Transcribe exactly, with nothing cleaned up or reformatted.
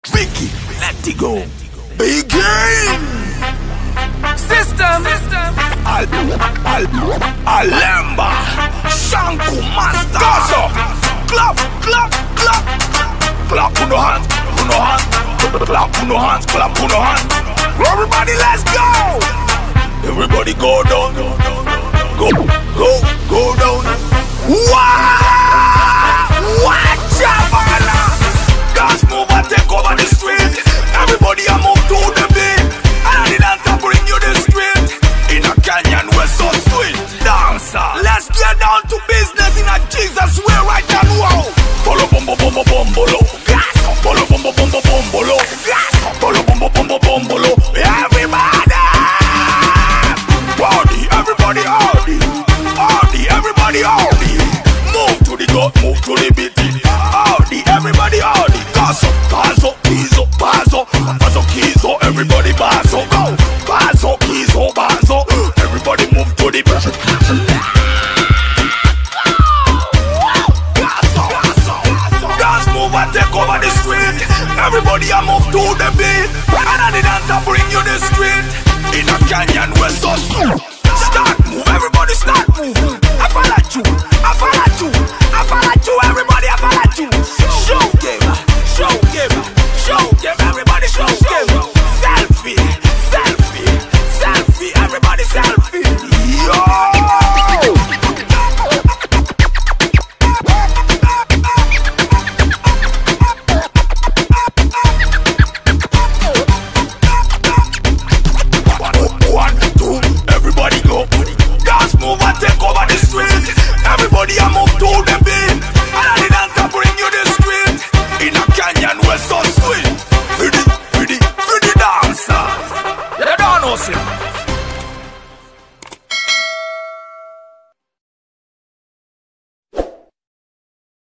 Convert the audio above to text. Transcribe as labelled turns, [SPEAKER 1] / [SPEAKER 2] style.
[SPEAKER 1] Vicky, let it go. Begin.
[SPEAKER 2] System. System.
[SPEAKER 1] Al, al, Alemba. Shanku Master. Gaso. Clap, clap, clap. Clap on the hands, on the hands. Clap on the hands, clap on the hands. Everybody, let's go. Everybody go down. Go, go, go down. Wow! Watch out, man. Dance move and take over the street. Everybody a move to the beat. And the dancer bring you the street. In a canyon we're so sweet. Dancer, let's get down to business in a Jesus way right and wow. Bolo bombo bombo bombolo. Bolo bombo bombo bombolo. Bolo bombo bombo bombolo. Everybody, party, everybody, party, party, everybody, party. Move to the gut, move to the beat. Party, everybody, party. Gaso, gaso, kizo, bazo, bazo, kizo. Everybody, bazo, go. Bazo, kizo, bazo. Everybody move to the beat. Dance move and take over the street. Everybody a move to the beat. And the dancer bring you the street. In a canyon we're so soon. Start move, everybody start move. I follow you, I follow you, I follow you. Everybody I follow you. Show game, show game, show game. Everybody show.